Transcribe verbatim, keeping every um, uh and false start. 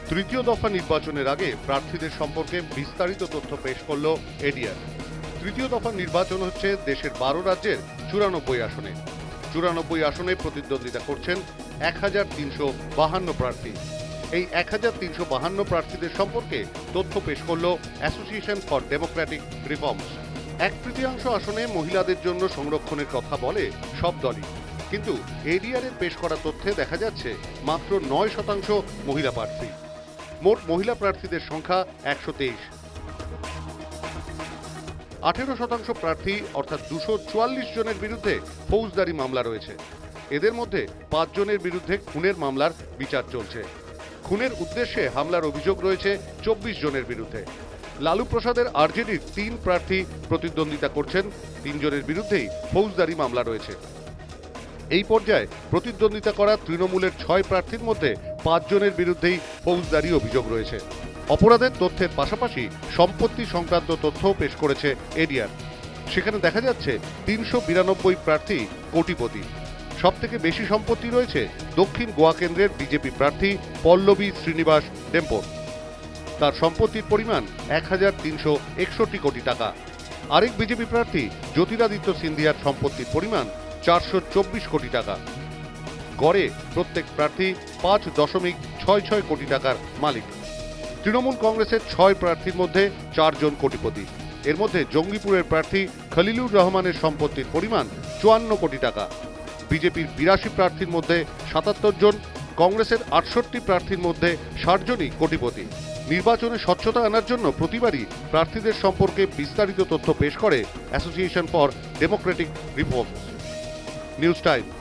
তৃতীয় দফা নির্বাচনের আগে প্রার্থীদের সম্পর্কে বিস্তারিত তথ্য পেশ করল এডিআর। তৃতীয় দফা নির্বাচন হচ্ছে দেশের বারো রাজ্যের চুরানব্বই আসনে। চুরানব্বই আসনে প্রতিদ্বন্দ্বিতা করছেন এক হাজার তিনশো বাহান্ন প্রার্থী। এই এক হাজার তিনশো বাহান্ন প্রার্থীদের সম্পর্কে তথ্য পেশ করল অ্যাসোসিয়েশন ফর ডেমোক্রেটিক রিফর্মস। এক তৃতীয়াংশ আসনে মহিলাদের জন্য সংরক্ষণের কথা বলে সব দলই, কিন্তু এডিআরের পেশ করা তথ্যে দেখা যাচ্ছে মাত্র নয় শতাংশ মহিলা প্রার্থী। মোট মহিলা প্রার্থীদের সংখ্যা একশো তেইশ। আঠেরো শতাংশ প্রার্থী অর্থাৎ দুশো চুয়াল্লিশ জনের বিরুদ্ধে ফৌজদারি মামলা রয়েছে। এদের মধ্যে পাঁচ জনের বিরুদ্ধে খুনের মামলার বিচার চলছে। খুনের উদ্দেশ্যে হামলার অভিযোগ রয়েছে চব্বিশ জনের বিরুদ্ধে। লালু প্রসাদের আরজেডির তিন প্রার্থী প্রতিদ্বন্দ্বিতা করছেন, তিনজনের বিরুদ্ধেই ফৌজদারি মামলা রয়েছে। এই পর্যায়ে প্রতিদ্বন্দ্বিতা করা তৃণমূলের ছয় প্রার্থীর মধ্যে পাঁচ জনের বিরুদ্ধেই ফৌজদারি অভিযোগ রয়েছে। অপরাধের তথ্যের পাশাপাশি সম্পত্তি সংক্রান্ত তথ্যও পেশ করেছে এডিআর। সেখানে দেখা যাচ্ছে তিনশো বিরানব্বই প্রার্থী কোটিপতি। সব থেকে বেশি সম্পত্তি রয়েছে দক্ষিণ গোয়া কেন্দ্রের বিজেপি প্রার্থী পল্লবী শ্রীনিবাস ডেম্পোর। তার সম্পত্তির পরিমাণ এক হাজার তিনশো একষট্টি কোটি টাকা। আরেক বিজেপি প্রার্থী জ্যোতিরাদিত্য সিন্ধিয়ার সম্পত্তির পরিমাণ চারশো চব্বিশ কোটি টাকা। গড়ে প্রত্যেক প্রার্থী পাঁচ দশমিক ছয় ছয় কোটি টাকার মালিক। তৃণমূল কংগ্রেসের ছয় প্রার্থীর মধ্যে চারজন কোটিপতি। এর মধ্যে জঙ্গিপুরের প্রার্থী খলিলুর রহমানের সম্পত্তির পরিমাণ চুয়ান্ন কোটি টাকা। বিজেপির বিরাশি প্রার্থীর মধ্যে সাতাত্তর জন, কংগ্রেসের আটষট্টি প্রার্থীর মধ্যে ষাট জনই কোটিপতি। নির্বাচনে স্বচ্ছতা আনার জন্য প্রতিবারই প্রার্থীদের সম্পর্কে বিস্তারিত তথ্য পেশ করে Association for Democratic Reforms. News time.